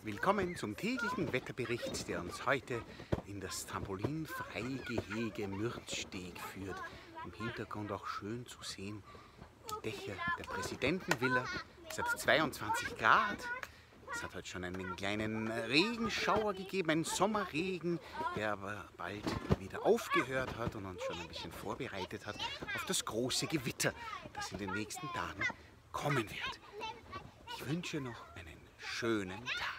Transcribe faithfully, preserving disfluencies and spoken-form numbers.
Willkommen zum täglichen Wetterbericht, der uns heute in das Trampolinfreigehege Mürtsteg führt. Im Hintergrund auch schön zu sehen die Dächer der Präsidentenvilla. Es hat zweiundzwanzig Grad. Es hat heute schon einen kleinen Regenschauer gegeben, einen Sommerregen, der aber bald wieder aufgehört hat und uns schon ein bisschen vorbereitet hat auf das große Gewitter, das in den nächsten Tagen kommen wird. Ich wünsche noch einen schönen Tag.